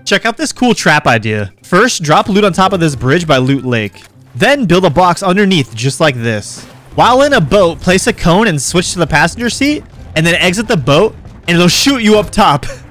Check out this cool trap idea. First, drop loot on top of this bridge by Loot Lake. Then build a box underneath just like this. While in a boat, place a cone and switch to the passenger seat, and then exit the boat, and it'll shoot you up top.